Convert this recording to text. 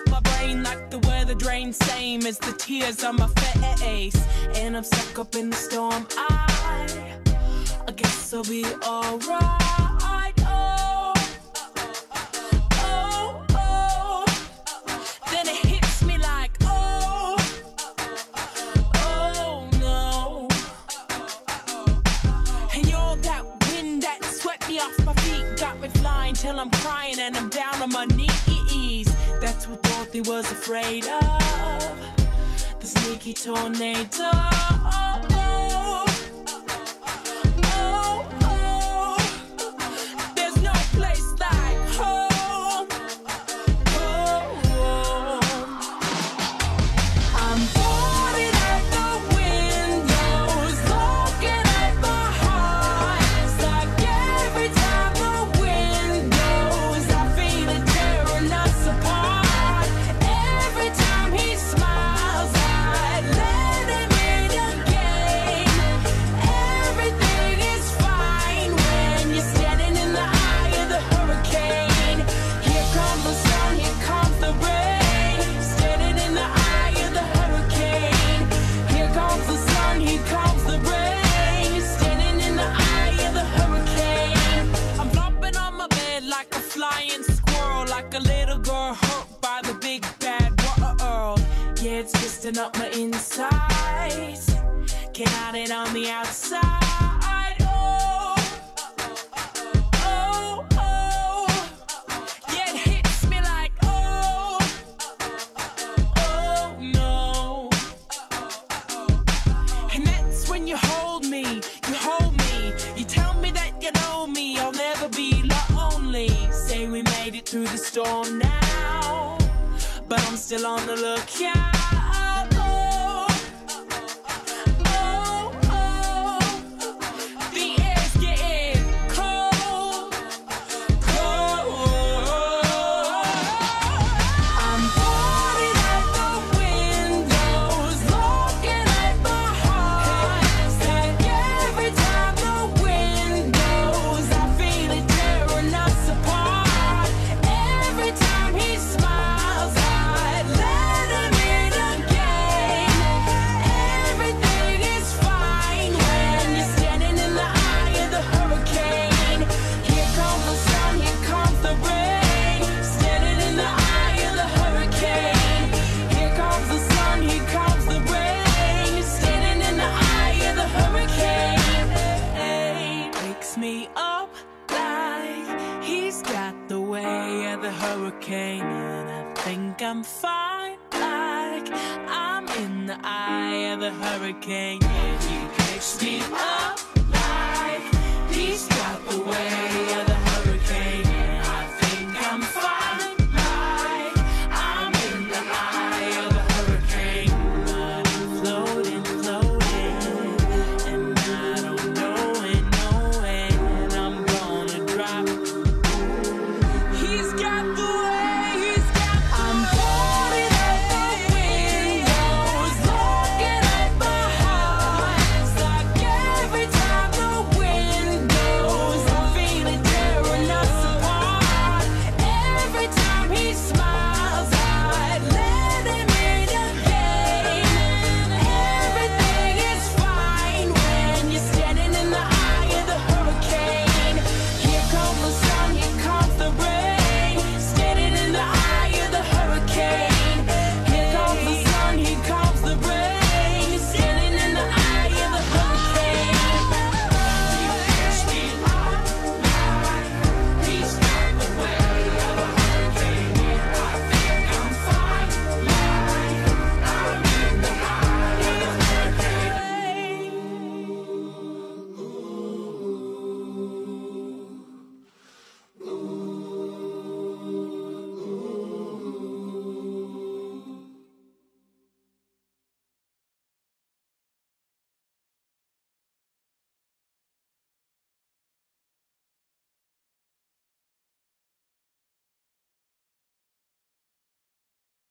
my brain like the weather drain, same as the tears on my face. And I'm stuck up in the storm. I guess I'll be alright. Oh, oh, oh. Then it hits me like, oh, oh no. And you're that wind that swept me off my feet, got me flying till I'm crying and I'm down on my knees. That's what Dorothy was afraid of, the sneaky tornado. Oh, oh, oh, oh. There's no place like home. Oh, I'm boarding at the windows, looking at my heart. It's like every time the wind goes, I feel it tearing us apart. Every time he smiles, I let him in again. Everything is fine when you're standing in the eye of the hurricane. Here comes the sun, here comes the rain. Standing in the eye of the hurricane. Here comes the sun, here comes the rain. Standing in the eye of the hurricane. I'm flopping on my bed like a flying squirrel, like a little girl hurt by the big bad world. Yeah, it's twisting up my insides. Can't hide it on the outside. Oh, oh, oh. Yeah, it hits me like, oh, oh no. And that's when you hold me, you hold me. You tell me that you know me, I'll never be lonely. Say we made it through the storm now, but I'm still on the lookout. Oh, oh, oh. The air's getting cold, cold. I'm boarding at the windows, looking at my heart. It's like every time the wind goes, I feel it tearing us apart. Every time he smiles, I let him in again. Everything is fine when you're standing in the eye of the hurricane. Here comes the sun, here comes the rain. Standing in the eye of the hurricane. Here comes the sun, here comes the rain. Standing in the eye of the hurricane. Wakes me up like he's got the way of the hurricane. And I think I'm fine, like I'm in the eye of the hurricane. Yeah, he picks me up like he's got the way of